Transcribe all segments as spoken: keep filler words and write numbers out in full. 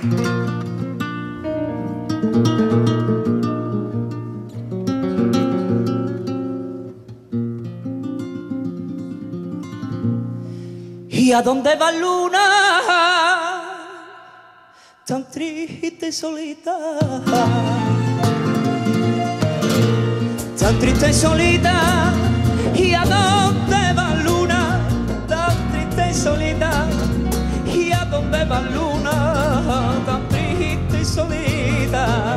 ¿Y a dónde va luna? Tan triste y solita, tan triste y solita. ¿Y a dónde va luna? Tan triste y solita. ¿Y a dónde va luna? Tan triste y solita,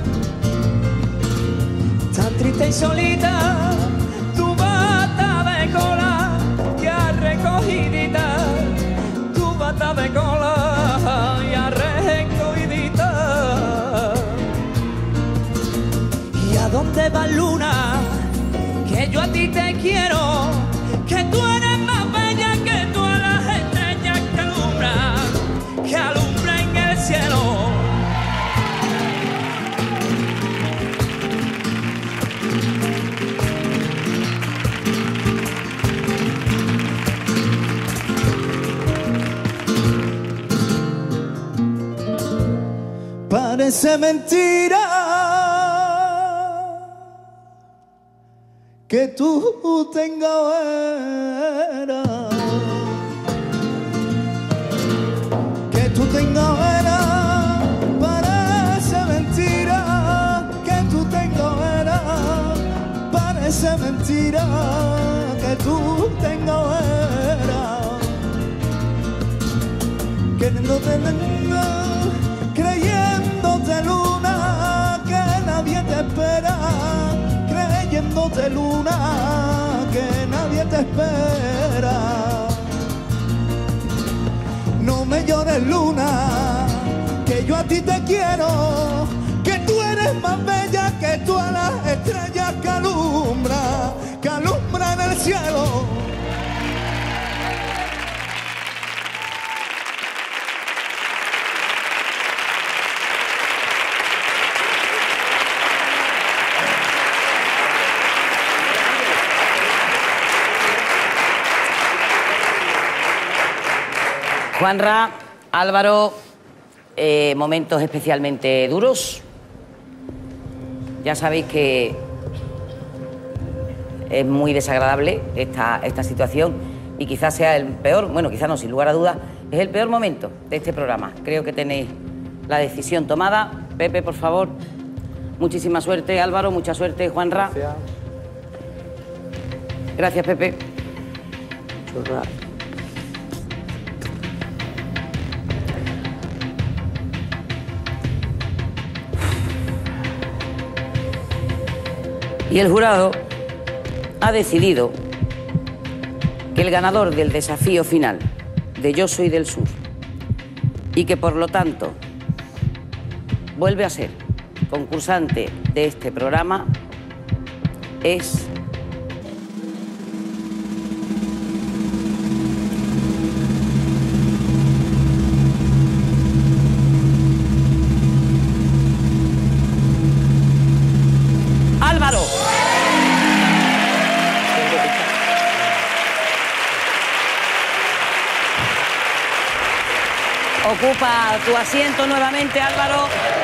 tan triste y solita. Tu bata de cola ya recogidita, tu bata de cola ya recogidita. ¿Y a dónde va luna? Que yo a ti te quiero, que tú eres más bella que todas las estrellas que alumbran, que alumbran en el cielo. Parece mentira que tú tengas vera, que tú tengas vera. Parece mentira que tú tengas vera, parece mentira que tú tengas vera. Queriéndote luna, creyéndote luna, que nadie te espera. Creyéndote luna, que nadie te espera. No me llores luna, que yo a ti te quiero, que tú eres más bella que todas las estrellas que alumbra, que alumbra en el cielo. Juanra, Álvaro, eh, momentos especialmente duros. Ya sabéis que es muy desagradable esta, esta situación y quizás sea el peor, bueno, quizás no, sin lugar a dudas, es el peor momento de este programa. Creo que tenéis la decisión tomada. Pepe, por favor, muchísima suerte. Álvaro, mucha suerte. Juanra. Gracias. Gracias, Pepe. Churra. Y el jurado ha decidido que el ganador del desafío final de Yo Soy del Sur y que por lo tanto vuelve a ser concursante de este programa es Álvaro. Ocupa tu asiento nuevamente, Álvaro.